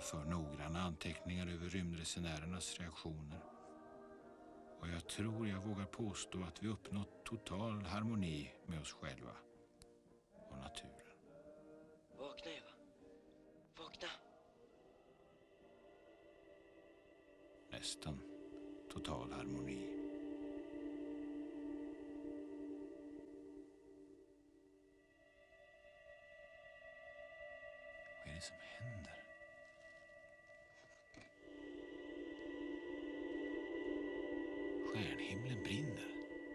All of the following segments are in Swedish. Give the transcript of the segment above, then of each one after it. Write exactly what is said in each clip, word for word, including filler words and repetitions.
för noggranna anteckningar över rymdresenärernas reaktioner. Och jag tror jag vågar påstå att vi uppnått total harmoni med oss själva och naturen. Vakna, Eva. Vakna. Nästan total harmoni. Vad är det som händer? Stjärnhimlen brinner.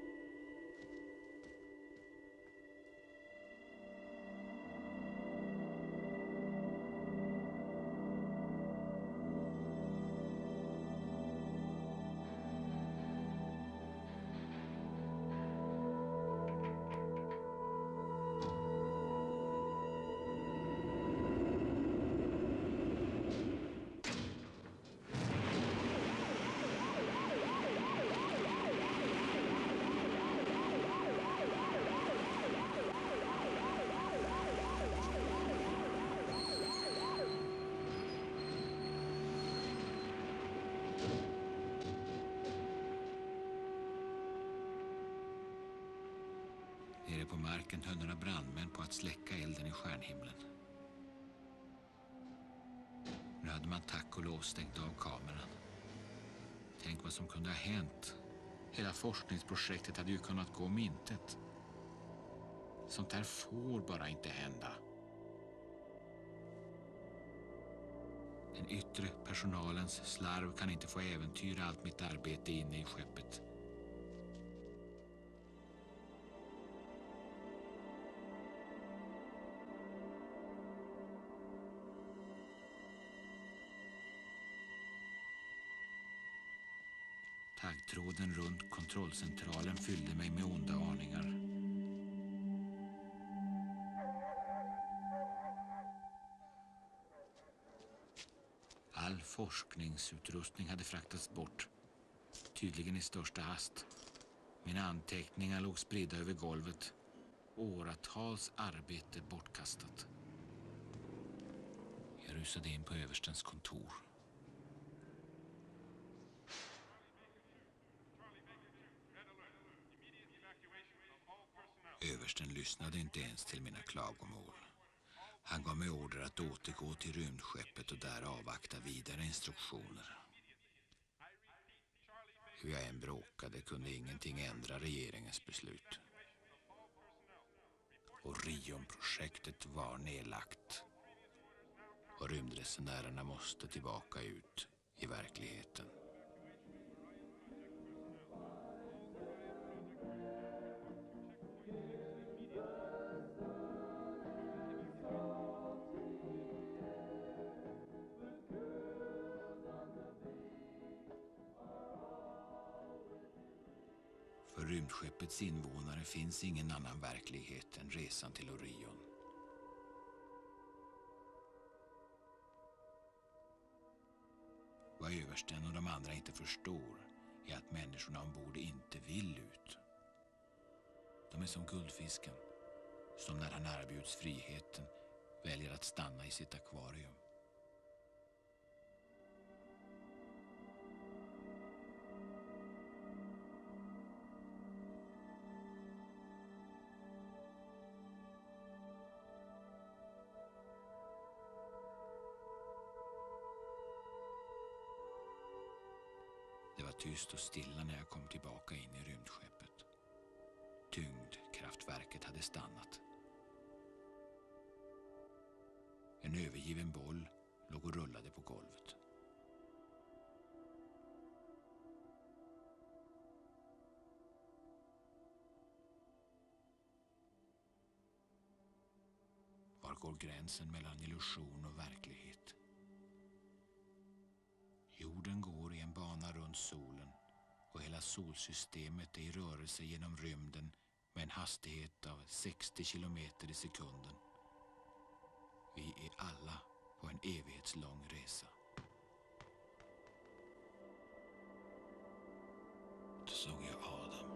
Nere på marken höll några brandmän på att släcka elden i stjärnhimlen. Nu hade man tack och lov stängt av kameran. Tänk vad som kunde ha hänt. Hela forskningsprojektet hade ju kunnat gå om intet. Sånt här får bara inte hända. Den yttre personalens slarv kan inte få äventyra allt mitt arbete inne i skeppet. Taggtråden runt kontrollcentralen fyllde mig med onda aningar. All forskningsutrustning hade fraktats bort, tydligen i största hast. Mina anteckningar låg spridda över golvet. Åratals arbete bortkastat. Jag rusade in på överstens kontor. Översten lyssnade inte ens till mina klagomål. Han gav mig order att återgå till rymdskeppet och där avvakta vidare instruktioner. Hur jag än bråkade kunde ingenting ändra regeringens beslut. Orion-projektet var nedlagt. Och rymdresenärerna måste tillbaka ut i verkligheten. För rymdskeppets invånare finns ingen annan verklighet än resan till Orion. Vad översten och de andra inte förstår är att människorna ombord inte vill ut. De är som guldfisken, som när han erbjuds friheten väljer att stanna i sitt akvarium. Det var tyst och stilla när jag kom tillbaka in i rymdskeppet. Tyngdkraftverket hade stannat. En övergiven boll låg och rullade på golvet. Var går gränsen mellan illusion och verklighet? Jorden går i en bana runt solen och hela solsystemet är i rörelse genom rymden med en hastighet av sextio kilometer i sekunden. Vi är alla på en evighetslång resa. Då såg jag Adam.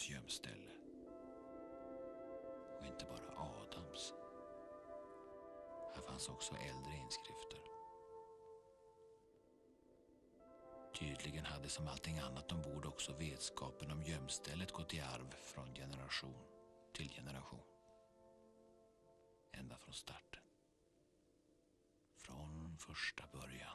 Adams gömställe. Och inte bara Adams. Här fanns också äldre inskrifter. Tydligen hade som allting annat ombord också vetskapen om gömstället gått i arv från generation till generation. Ända från starten. Från första början.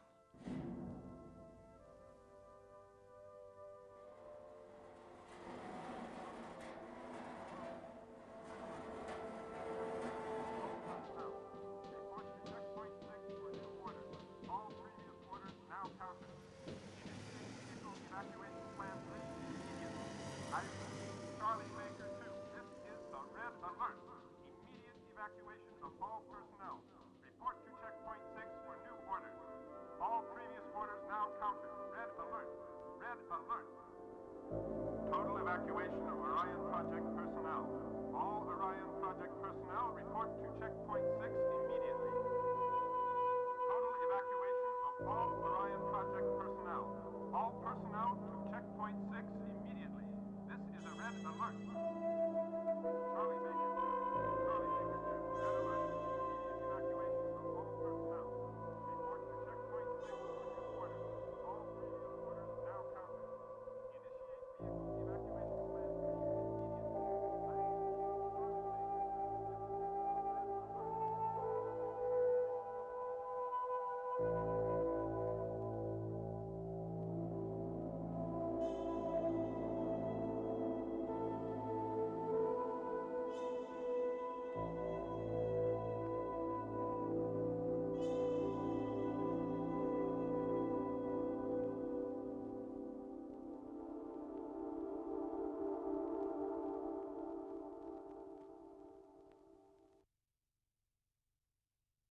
Evacuation of all personnel. Report to checkpoint six for new orders. All previous orders now counted. Red alert. Red alert. Total evacuation of Orion Project personnel. All Orion Project personnel report to checkpoint six immediately. Total evacuation of all Orion Project personnel. All personnel to checkpoint six immediately. This is a red alert.